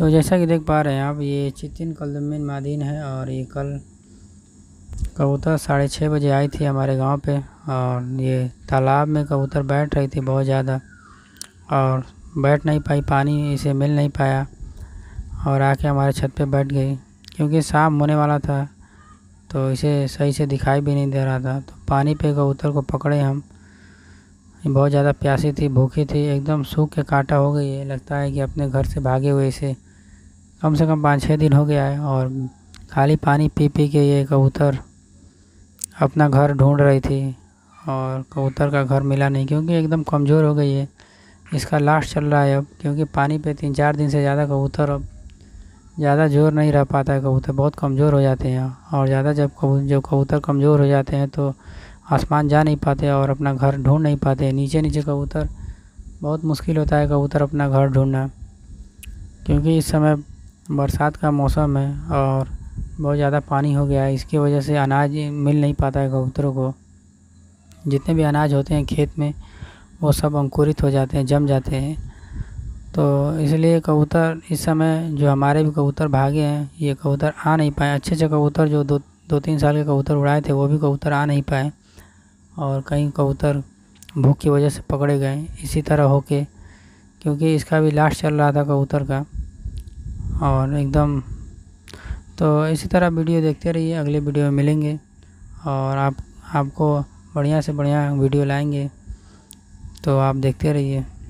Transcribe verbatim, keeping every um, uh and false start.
तो जैसा कि देख पा रहे हैं आप, ये चितिन कलदमिन मादीन है और ये कल कबूतर साढ़े छः बजे आई थी हमारे गांव पे। और ये तालाब में कबूतर बैठ रही थी बहुत ज़्यादा, और बैठ नहीं पाई, पानी इसे मिल नहीं पाया और आके हमारे छत पे बैठ गई। क्योंकि शाम होने वाला था तो इसे सही से दिखाई भी नहीं दे रहा था, तो पानी पे कबूतर को पकड़े हम। बहुत ज़्यादा प्यासी थी, भूखी थी, एकदम सूख के कांटा हो गई है। लगता है कि अपने घर से भागे हुए इसे कम से कम पाँच छः दिन हो गया है, और खाली पानी पी पी के ये कबूतर अपना घर ढूंढ रही थी और कबूतर का घर मिला नहीं, क्योंकि एकदम कमज़ोर हो गई है। इसका लास्ट चल रहा है अब, क्योंकि पानी पे तीन चार दिन से ज़्यादा कबूतर अब ज़्यादा जोर नहीं रह पाता है। कबूतर बहुत कमज़ोर हो जाते हैं, और ज़्यादा जब कबूतर जब कबूतर कमज़ोर हो जाते हैं तो आसमान जा नहीं पाते और अपना घर ढूंढ नहीं पाते। नीचे नीचे कबूतर बहुत मुश्किल होता है कबूतर अपना घर ढूंढना, क्योंकि इस समय बरसात का मौसम है और बहुत ज़्यादा पानी हो गया है। इसकी वजह से अनाज मिल नहीं पाता है कबूतरों को। जितने भी अनाज होते हैं खेत में वो सब अंकुरित हो जाते हैं, जम जाते हैं। तो इसलिए कबूतर इस समय जो हमारे भी कबूतर भागे हैं, ये कबूतर आ नहीं पाए। अच्छे अच्छे कबूतर जो दो दो तीन साल के कबूतर उड़ाए थे वो भी कबूतर आ नहीं पाए, और कई कबूतर भूख की वजह से पकड़े गए इसी तरह होके, क्योंकि इसका भी लास्ट चल रहा था कबूतर का। और एकदम तो इसी तरह वीडियो देखते रहिए, अगले वीडियो में मिलेंगे और आप आपको बढ़िया से बढ़िया वीडियो लाएंगे, तो आप देखते रहिए।